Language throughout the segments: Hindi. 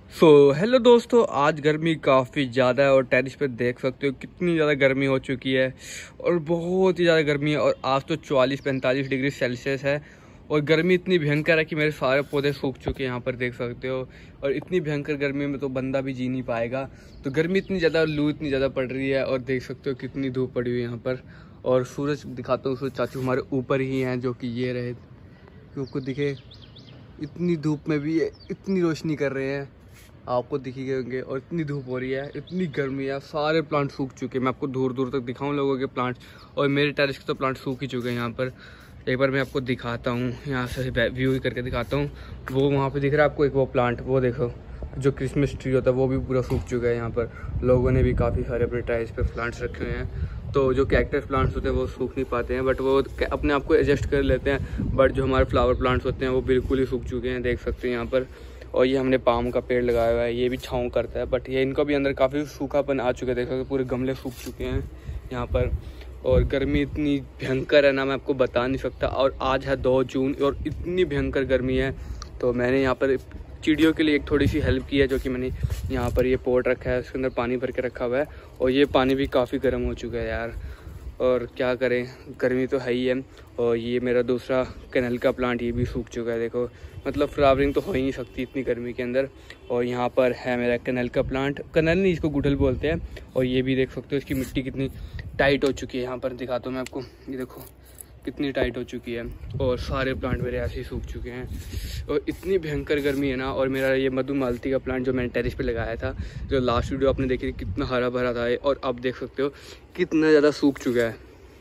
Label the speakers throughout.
Speaker 1: हेलो दोस्तों, आज गर्मी काफ़ी ज़्यादा है और टेरिस पे देख सकते हो कितनी ज़्यादा गर्मी हो चुकी है और बहुत ही ज़्यादा गर्मी है। और आज तो 44-45 डिग्री सेल्सियस है और गर्मी इतनी भयंकर है कि मेरे सारे पौधे सूख चुके हैं, यहाँ पर देख सकते हो। और इतनी भयंकर गर्मी में तो बंदा भी जी नहीं पाएगा। तो गर्मी इतनी ज़्यादा, लू इतनी ज़्यादा पड़ रही है और देख सकते हो कितनी धूप पड़ी हुई है यहाँ पर। और सूरज दिखाता हूँ, सूरज चाचू हमारे ऊपर ही हैं, जो कि ये रहे, क्योंकि दिखे इतनी धूप में भी ये इतनी रोशनी कर रहे हैं, आपको दिखी गए होंगे। और इतनी धूप हो रही है, इतनी गर्मी है, सारे प्लांट सूख चुके हैं। मैं आपको दूर दूर तक दिखाऊं लोगों के प्लांट, और मेरे टेरेस के तो प्लांट सूख ही चुके हैं। यहाँ पर एक बार मैं आपको दिखाता हूँ, यहाँ से व्यू करके दिखाता हूँ। वो वहाँ पे दिख रहा है आपको एक वो प्लांट, वो देखो जो क्रिसमस ट्री होता है, वो भी पूरा सूख चुका है। यहाँ पर लोगों ने भी काफ़ी सारे अपने टेरेस पे प्लांट्स रखे हुए हैं। तो जो कैक्टस प्लांट्स होते हैं वो सूख नहीं पाते हैं, बट वो अपने आप को एडजस्ट कर लेते हैं। बट जो हमारे फ्लावर प्लांट्स होते हैं वो बिल्कुल ही सूख चुके हैं, देख सकते हैं यहाँ पर। और ये हमने पाम का पेड़ लगाया हुआ है, ये भी छाँव करता है, बट ये इनको भी अंदर काफ़ी सूखापन आ चुका है, देख सकते पूरे गमले सूख चुके हैं यहाँ पर। और गर्मी इतनी भयंकर है ना, मैं आपको बता नहीं सकता। और आज है 2 जून और इतनी भयंकर गर्मी है। तो मैंने यहाँ पर चिड़ियों के लिए एक थोड़ी सी हेल्प की है, जो कि मैंने यहाँ पर ये पोट रखा है, उसके अंदर पानी भर के रखा हुआ है। और ये पानी भी काफ़ी गर्म हो चुका है यार, और क्या करें, गर्मी तो है ही है। और ये मेरा दूसरा कनैल का प्लांट, ये भी सूख चुका है, देखो। मतलब फ्लावरिंग तो हो ही नहीं सकती इतनी गर्मी के अंदर। और यहाँ पर है मेरा कनैल का प्लांट, कनैल नहीं, इसको गुड़हल बोलते हैं। और ये भी देख सकते हो, इसकी मिट्टी कितनी टाइट हो चुकी है। यहाँ पर दिखाता हूँ मैं आपको, ये देखो कितनी टाइट हो चुकी है। और सारे प्लांट मेरे ऐसे ही सूख चुके हैं और इतनी भयंकर गर्मी है ना। और मेरा ये मधुमालती का प्लांट जो मैंने टेरिस पे लगाया था, जो लास्ट वीडियो आपने देखी थी, कितना हरा भरा था, और अब देख सकते हो कितना ज़्यादा सूख चुका है।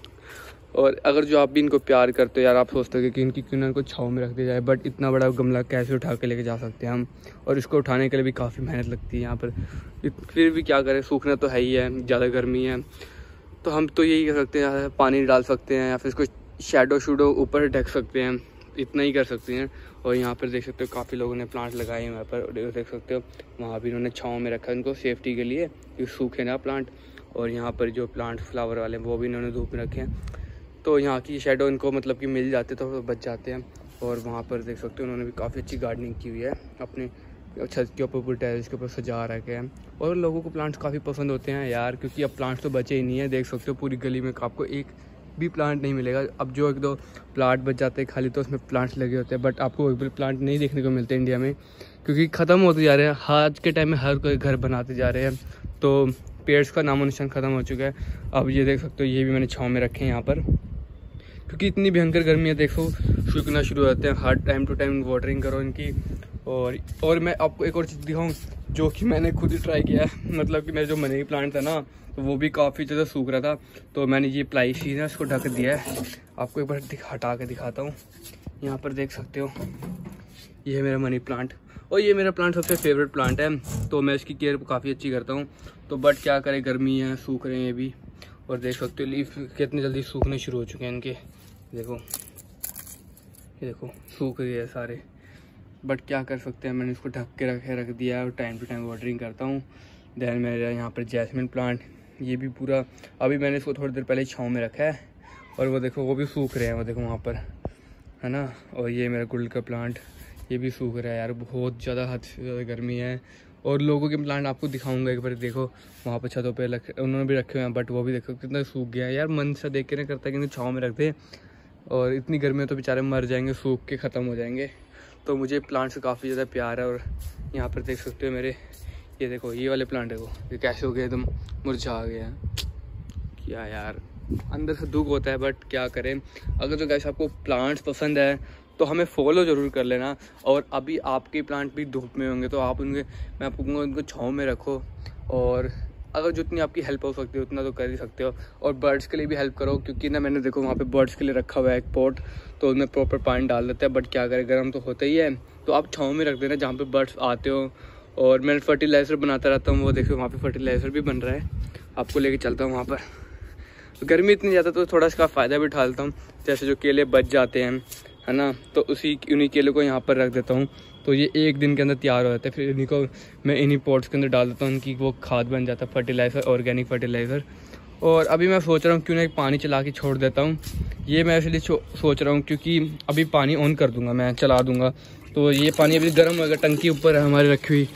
Speaker 1: और अगर जो आप भी इनको प्यार करते हो यार, आप सोचते हो कि इनकी क्यों ना इनको छाँव में रख दिया जाए, बट इतना बड़ा गमला कैसे उठा के लेके जा सकते हैं हम। और इसको उठाने के लिए भी काफ़ी मेहनत लगती है यहाँ पर। फिर भी क्या करें, सूखना तो है ही है, ज़्यादा गर्मी है। तो हम तो यही कर सकते हैं, पानी डाल सकते हैं या फिर इसको शैडो ऊपर ढक सकते हैं, इतना ही कर सकते हैं। और यहाँ पर देख सकते हो काफ़ी लोगों ने प्लांट लगाए हैं यहाँ पर, देख सकते हो वहाँ भी उन्होंने छाँव में रखा है इनको सेफ्टी के लिए, क्योंकि सूखे ना प्लांट। और यहाँ पर जो प्लांट फ्लावर वाले हैं वो भी इन्होंने धूप में रखे हैं, तो यहाँ की शैडो इनको मतलब कि मिल जाते तो बच जाते हैं। और वहाँ पर देख सकते हो उन्होंने भी काफ़ी अच्छी गार्डनिंग की हुई है, अपने छत के ऊपर, पूरे टेरेस के ऊपर सजा रखे हैं। और लोगों को प्लांट्स काफ़ी पसंद होते हैं यार, क्योंकि अब प्लांट्स तो बचे ही नहीं है, देख सकते हो पूरी गली में आपको एक भी प्लांट नहीं मिलेगा। अब जो 1-2 प्लांट बच जाते हैं खाली, तो उसमें प्लांट्स लगे होते हैं, बट आपको एक भी प्लांट नहीं देखने को मिलते इंडिया में, क्योंकि ख़त्म होते जा रहे हैं। आज के टाइम में हर कोई घर बनाते जा रहे हैं, तो पेड़्स का नामो निशान ख़त्म हो चुका है। अब ये देख सकते हो, ये भी मैंने छाँव में रखे हैं यहाँ पर, क्योंकि इतनी भयंकर गर्मी है। देखो सूखना शुरू हो जाते हैं, हर टाइम टू टाइम वाटरिंग करो इनकी। और मैं आपको एक और चीज़ दिखाऊं, जो कि मैंने खुद ही ट्राई किया है। मतलब कि मेरा जो मनी प्लांट था ना, तो वो भी काफ़ी ज़्यादा सूख रहा था, तो मैंने ये प्लाई शीट है उसको ढक दिया है। आपको एक बार हटा के दिखाता हूँ, यहाँ पर देख सकते हो, ये है मेरा मनी प्लांट। और ये मेरा प्लांट सबसे फेवरेट प्लांट है, तो मैं इसकी केयर काफ़ी अच्छी करता हूँ। तो बट क्या करें, गर्मी है, सूख रहे हैं ये भी। और देख सकते हो लीफ कितनी जल्दी सूखने शुरू हो चुके हैं इनके, देखो ये देखो सूख रही है सारे। बट क्या कर सकते हैं, मैंने इसको ढक के रख दिया है और टाइम टू टाइम वाटरिंग करता हूँ। देन मेरा यहाँ पर जैस्मिन प्लांट, ये भी पूरा, अभी मैंने इसको थोड़ी देर पहले छाँव में रखा है, और वो देखो वो भी सूख रहे हैं, वो देखो वहाँ पर है ना। और ये मेरा गुड़हल का प्लांट, ये भी सूख रहा है यार, बहुत ज़्यादा हद से ज़्यादा गर्मी है। और लोगों के प्लांट आपको दिखाऊंगा एक बार, देखो वहाँ पर छतों पे उन्होंने भी रखे हुए हैं, बट वो भी देखो कितना सूख गया है यार। मन से देख के नहीं करता कि छाँव में रख दे, और इतनी गर्मी में तो बेचारे मर जाएंगे, सूख के ख़त्म हो जाएंगे। तो मुझे प्लांट से काफ़ी ज़्यादा प्यार है। और यहाँ पर देख सकते हो मेरे, ये देखो ये वाले प्लांट देखो, ये कैसे हो गए, एकदम मुरझा गए हैं। क्या यार, अंदर से दुख होता है, बट क्या करें। अगर जो गाइस आपको प्लांट्स पसंद है तो हमें फॉलो ज़रूर कर लेना। और अभी आपके प्लांट भी धूप में होंगे, तो आप उनके, मैं आपको कहूँगा उनको छाँव में रखो। और अगर जितनी आपकी हेल्प हो सकती है उतना तो कर ही सकते हो। और बर्ड्स के लिए भी हेल्प करो, क्योंकि ना मैंने देखो वहाँ पे बर्ड्स के लिए रखा हुआ है एक पॉट, तो उनमें प्रॉपर पानी डाल देता है। बट क्या करें, गर्म तो होता ही है, तो आप छाँव में रख देना जहाँ पे बर्ड्स आते हो। और मैं फर्टिलाइज़र बनाता रहता हूँ, वो देखो वहाँ पे फर्टिलाइज़र भी बन रहा है, आपको लेके चलता हूँ वहाँ पर। तो गर्मी इतनी ज़्यादा, तो थोड़ा इसका फ़ायदा भी उठाता हूँ। जैसे जो केले बच जाते हैं है ना, तो उन्हीं केले को यहाँ पर रख देता हूँ, तो ये 1 दिन के अंदर तैयार हो जाते हैं। फिर इन्हीं को मैं इन्हीं पॉट्स के अंदर डाल देता हूँ, उनकी वो खाद बन जाता है, फर्टिलाइज़र, ऑर्गेनिक फर्टिलाइज़र। और अभी मैं सोच रहा हूँ क्यों ना एक पानी चला के छोड़ देता हूँ। ये मैं इसलिए सोच रहा हूँ क्योंकि अभी पानी ऑन कर दूँगा, मैं चला दूँगा, तो ये पानी अभी गर्म होगा, टंकी ऊपर है हमारी रखी हुई,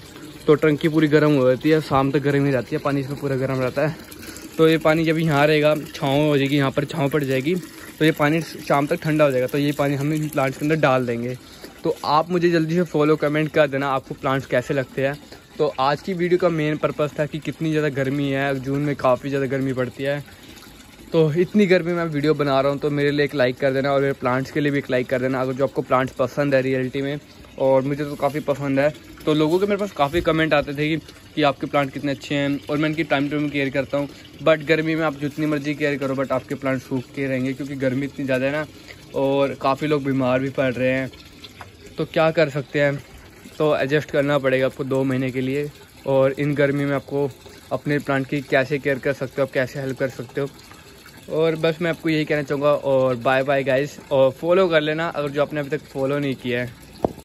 Speaker 1: तो टंकी पूरी गर्म हो जाती है, शाम तक गर्म ही रहती है, पानी इसमें पूरा गर्म रहता है। तो ये पानी जब यहाँ रहेगा, छाँव हो जाएगी, यहाँ पर छाँव पड़ जाएगी, तो ये पानी शाम तक ठंडा हो जाएगा। तो ये पानी हम इन प्लांट्स के अंदर डाल देंगे। तो आप मुझे जल्दी से फॉलो कमेंट कर देना आपको प्लांट्स कैसे लगते हैं। तो आज की वीडियो का मेन पर्पस था कि कितनी ज़्यादा गर्मी है, जून में काफ़ी ज़्यादा गर्मी पड़ती है। तो इतनी गर्मी में वीडियो बना रहा हूँ, तो मेरे लिए एक लाइक कर देना और मेरे प्लांट्स के लिए भी एक लाइक कर देना, अगर जो आपको प्लांट्स पसंद है रियलिटी में। और मुझे तो काफ़ी पसंद है। तो लोगों के मेरे पास काफ़ी कमेंट आते थे कि आपके प्लांट कितने अच्छे हैं, और मैं इनकी टाइम टू टाइम केयर करता हूँ। बट गर्मी में आप जितनी मर्जी केयर करो, बट आपके प्लांट सूख के रहेंगे, क्योंकि गर्मी इतनी ज़्यादा है ना, और काफ़ी लोग बीमार भी पड़ रहे हैं। तो क्या कर सकते हैं, तो एडजस्ट करना पड़ेगा आपको 2 महीने के लिए। और इन गर्मी में आपको अपने प्लांट की कैसे केयर कर सकते हो, आप कैसे हेल्प कर सकते हो। और बस मैं आपको यही कहना चाहूँगा। और बाय बाय गाइस, और फॉलो कर लेना अगर जो आपने अभी तक फॉलो नहीं किया है।